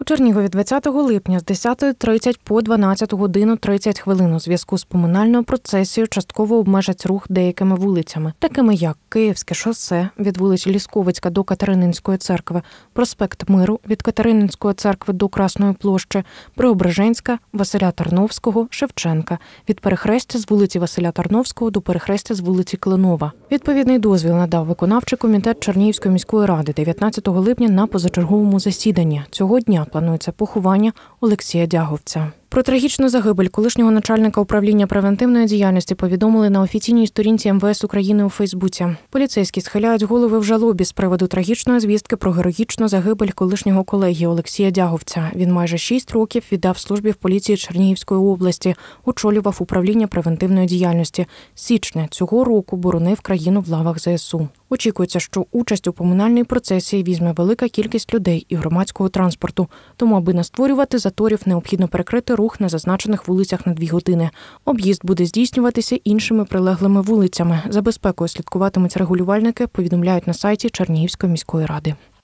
Чернігові 20 липня з 10:30 по 12 годину 30 хвилин у зв'язку з поминальною процесією частково обмежать рух деякими вулицями, такими як Київське шосе від вулиці Лісковицька до Катерининської церкви, проспект Миру від Катерининської церкви до Красної площі, Преображенська, Василя Тарновського, Шевченка, від перехрестя з вулиці Василя Тарновського до перехрестя з вулиці Клинова. Відповідний дозвіл надав виконавчий комітет Чернігівської міської ради 19 липня на позачерговому засіданні. Цього дня планується поховання Олексія Дяговця. Про трагічну загибель колишнього начальника управління превентивної діяльності повідомили на офіційній сторінці МВС України у Фейсбуці. Поліцейські схиляють голови в жалобі з приводу трагічної звістки про героїчну загибель колишнього колеги Олексія Дяговця. Він майже 6 років віддав службі в поліції Чернігівської області, очолював управління превентивної діяльності. З січня цього року боронив країну в лавах ЗСУ. Очікується, що участь у поминальній процесії візьме велика кількість людей і громадського транспорту. Тому, аби не створювати заторів, необхідно перекрити рух на зазначених вулицях на 2 години. Об'їзд буде здійснюватися іншими прилеглими вулицями. За безпекою слідкуватимуть регулювальники, повідомляють на сайті Чернігівської міської ради.